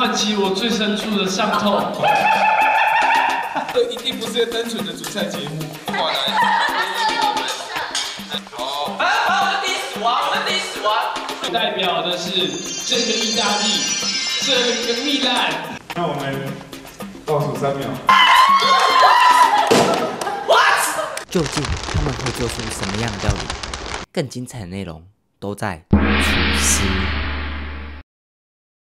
唤起我最深处的伤痛。 这一定不是个单纯的煮菜节目。好，我的第一死亡，我的第一死亡。 代表的是这个意大利，这个糜烂。 那我们倒数3秒。 究竟他们会做出什么样的料理？更精彩的内容都在厨师。